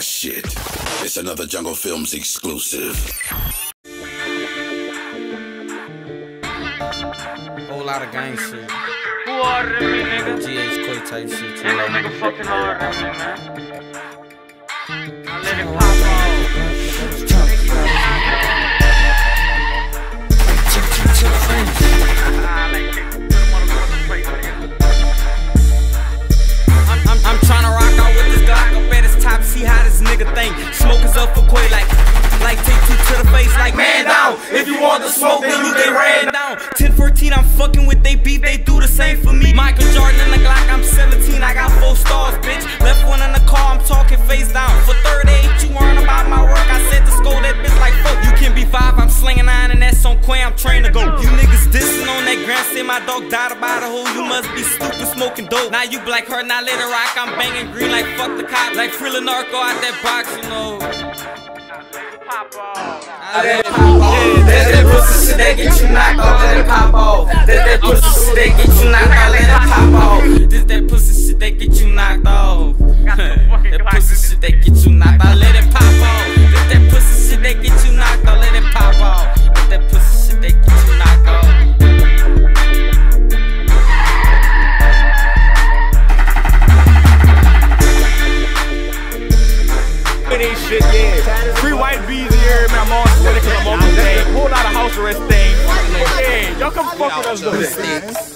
shit. It's another Jungle Films exclusive. Whole lot of gang shit. Who harder than me, nigga? GH Quay type shit. Ain't no nigga fucking harder than me, man. I let it pop off. I'm tryna rock out with this Glock up at his top, see how this nigga think. Smokers up for Quay like take two to the face, like man down. If you want the smoke, then you get ran down. 10-14, I'm fucking with they beef, they do the same for me. Michael Jordan in the Glock, I'm 17, I got 4 stars, bitch. Left one in the car, I'm talking face down. For third age, you learn about my work, I said to scold that bitch like fuck. You can be 5, I'm slinging 9, and that's on Quay, I'm trained to go. You niggas dissing on that gram, say my dog died about a hole. You must be stupid smoking dope. Now you black her, now let it rock, I'm banging green like fuck the cop. Like Frilla Narco out that box, you know. Pop off. I let it pop off. That's that pussy shit that get you knocked off. Let it pop off. That's that pussy shit that get you knocked off. Let it pop off. This that pussy shit that get you knocked off. That pussy shit that get you knocked off. Let it pop off. This that pussy shit that get you knocked off. Let it pop off. This that pussy shit that get you knocked off. Shit, yeah. Free white bees here, man. I'm on Twitter because I'm on the thing. Whole lot of house arrest things. Yeah, y'all come fuck with us though.